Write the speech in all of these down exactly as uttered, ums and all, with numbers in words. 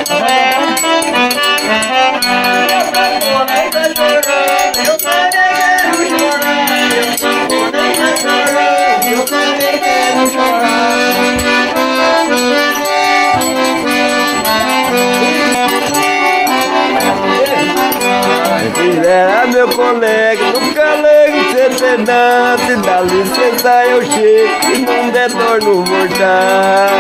Era meu colega, no calego centenário. Dá licença, eu chego e não der dor no mortal.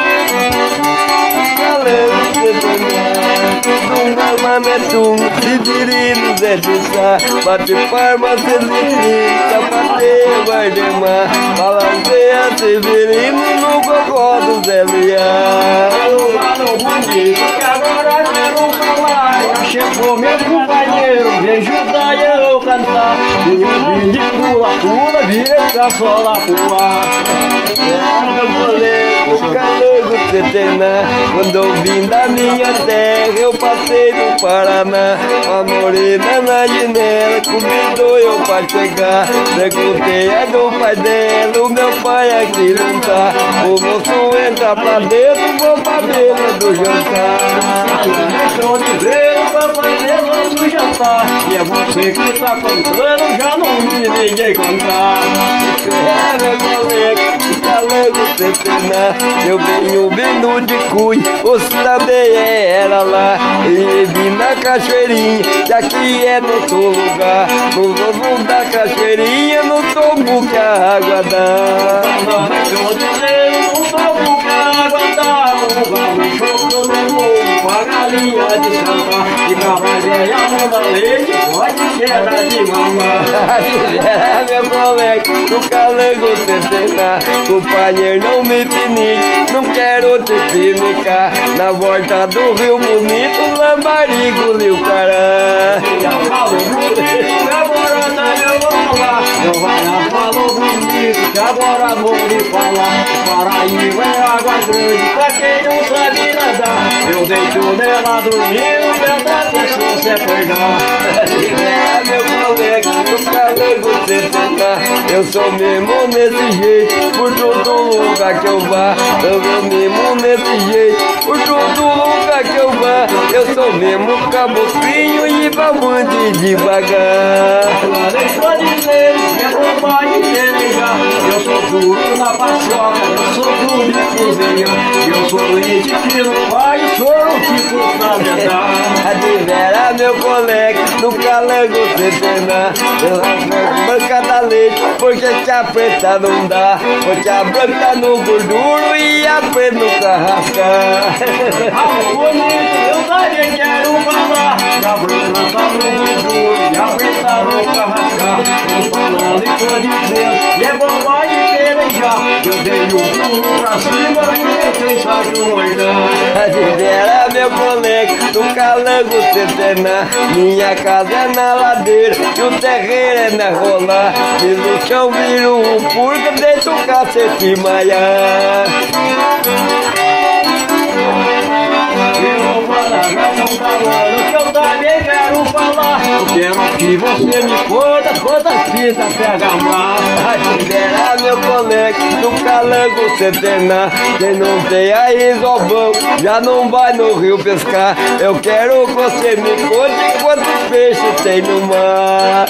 Calego centenário, num armamento, se dirige, Zé de Sá. Bate palma, Celestino, sapateia, Vardemar. Balanceia, Severino, no gogó do Zé Liá. Alô, bonito, que agora quero falar. Chegou meu companheiro, vem ajudar eu cantar. E de pula, pula, vira pra sola pular. Meu boleiro, o calor do Cetená. Quando eu vim da minha terra, eu passei no Paraná. A morena na janela convidou eu pra chegar. Perguntei a do pai dela, o meu pai aqui não tá. O moço entra pra dentro, vou pra mesa do jantar. Deixou de ver pra fazer nosso jantar. E é você que tá cantando, já não vi ninguém cantar. É meu colega, o calor do Cetená. Eu venho vindo de Cui, você também era lá. E vim na cachoeirinha, que aqui é nosso lugar. No lobo da cachoeirinha, no tombo que a água dá. Deixou de ver no tombo que a água dá. O gaúcho do mundo, com a galinha de Santa. E cabra velha, manda leite, pode quebrar de mamar. É meu colega, o calango Cetená. Companheiro, não me pinique, não quero te pinicar. Na volta do Rio Bonito, lambarigo, liu cará. Agora eu vou falar. Eu vai falou bonito, que agora vou lhe falar. Paraíba é água grande, pra quem não sabe nadar. Eu deito nela dormindo, verdade se você pegar. É meu colega, o calango Cetená. Eu sou mesmo nesse jeito, por todo lugar que eu vá. Eu sou mesmo nesse jeito, por todo lugar que eu vá. Eu sou mesmo caboclinho e vá muito devagar. Ela deixou de dizer que é roubar e pelejar. Eu sou duro na paçoca, eu sou duro de cozinha. Eu sou leite que não vai, soro que custa medar. Adivera meu colega, no calango Cetená. Eu rasgo branca da leite, porque te apertar não dá. Porque a branca no gorduro e a preta no carrasca. Alô, bonito, eu também quero falar. A bruna tá no gorduro e a preta no carrasca. Tô falando e tô dizendo, e é bobagem de querejar. Eu dei o pulo pra cima e quem sabe o moidão. Adivera meu colega, no calango Cetená. Minha casa é na ladeira e o terreiro é na rolar. Se no chão vira um purga, deita o cacete maia. Eu vou falar, mas não falando que eu também quero falar. Eu quero que você me conta quantas fitas pega mais. Adivera meu colega, no calango Cetená. Quem não tem aí zobão, já não vai no rio pescar. Eu quero que você me conte quantos peixes tem no mar.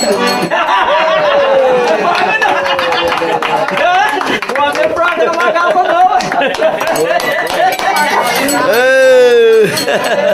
Não vai ter praga na garrafa não. Ei.